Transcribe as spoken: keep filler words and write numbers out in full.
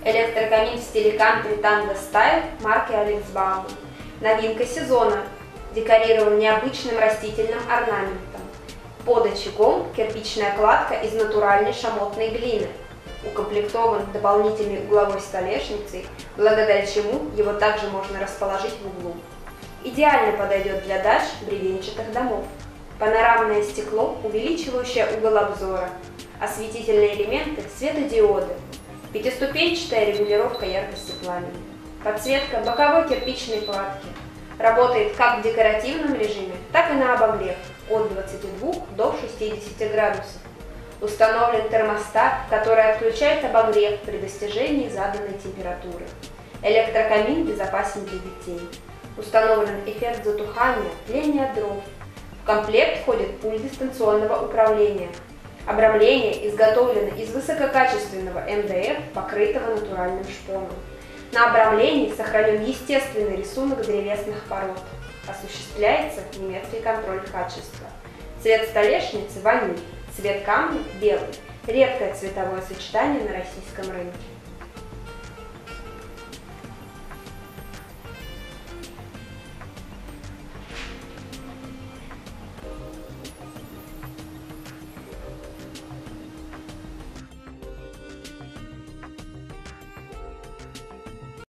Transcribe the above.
Электрокамин в стиле Country Tango Style марки Алексбаум. Новинка сезона. Декорирован необычным растительным орнаментом. Под очагом кирпичная кладка из натуральной шамотной глины. Укомплектован дополнительной угловой столешницей, благодаря чему его также можно расположить в углу. Идеально подойдет для дач бревенчатых домов. Панорамное стекло, увеличивающее угол обзора. Осветительные элементы светодиоды. Пятиступенчатая регулировка яркости пламени. Подсветка боковой кирпичной кладки. Работает как в декоративном режиме, так и на обогрев от двадцати двух до шестидесяти градусов. Установлен термостат, который отключает обогрев при достижении заданной температуры. Электрокамин безопасен для детей. Установлен эффект затухания, тления дров. В комплект входит пульт дистанционного управления. Обрамление изготовлено из высококачественного эм дэ эф, покрытого натуральным шпоном. На обрамлении сохранен естественный рисунок древесных пород. Осуществляется немецкий контроль качества. Цвет столешницы – ваниль, цвет камня – белый. Редкое цветовое сочетание на российском рынке.